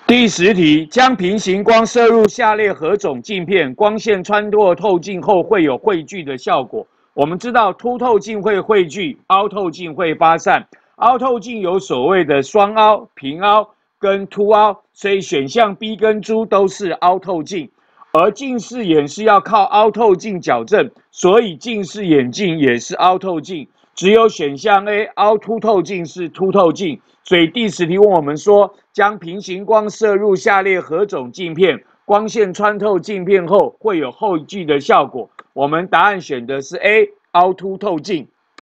第10题，将平行光射入下列何种镜片，光线穿透透镜后会有汇聚的效果？我们知道凸透镜会汇聚，凹透镜会发散。凹透镜有所谓的双凹、平凹跟凸凹，所以选项 B 跟 D 都是凹透镜。而近视眼是要靠凹透镜矫正，所以近视眼镜也是凹透镜。只有选项 A 凹凸透镜是凸透镜。所以第10题问我们说，将平行光射入下列何种镜片，光线穿透镜片后会有后聚的效果？我们答案选的是 A 凹凸透镜。